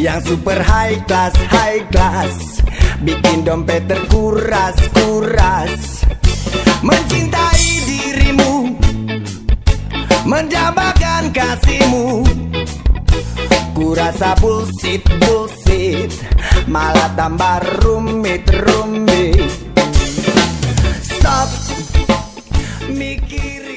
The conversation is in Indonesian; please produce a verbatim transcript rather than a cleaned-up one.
yang super high class, high class, bikin dompet terkuras, kuras. Mencintai dirimu, mendambakan kasihmu, kurasa bullshit, bullshit, malah tambah rumit, rumit. Stop mikir